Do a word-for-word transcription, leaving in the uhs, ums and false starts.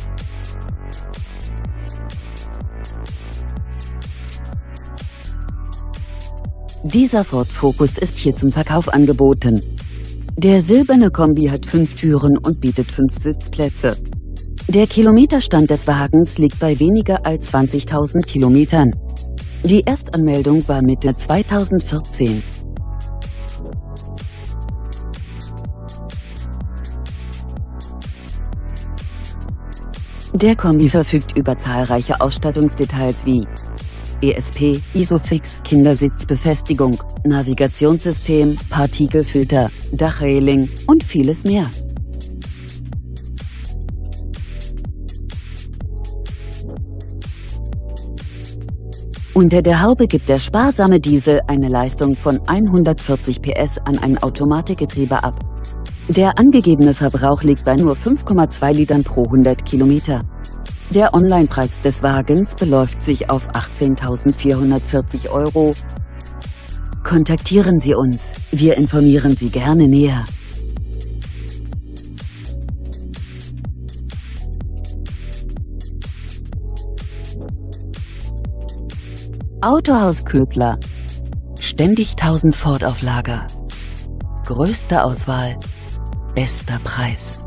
Dieser Ford Focus ist hier zum Verkauf angeboten. Der silberne Kombi hat fünf Türen und bietet fünf Sitzplätze. Der Kilometerstand des Wagens liegt bei weniger als zwanzigtausend Kilometern. Die Erstanmeldung war Mitte zweitausendvierzehn. Der Kombi verfügt über zahlreiche Ausstattungsdetails wie E S P, Isofix, Kindersitzbefestigung, Navigationssystem, Partikelfilter, Dachreling und vieles mehr. Unter der Haube gibt der sparsame Diesel eine Leistung von hundertvierzig P S an ein Automatikgetriebe ab. Der angegebene Verbrauch liegt bei nur fünf Komma zwei Litern pro hundert Kilometer. Der Onlinepreis des Wagens beläuft sich auf achtzehntausendvierhundertvierzig Euro. Kontaktieren Sie uns, wir informieren Sie gerne näher. Autohaus Ködler. Ständig tausend Ford auf Lager. Größte Auswahl, bester Preis.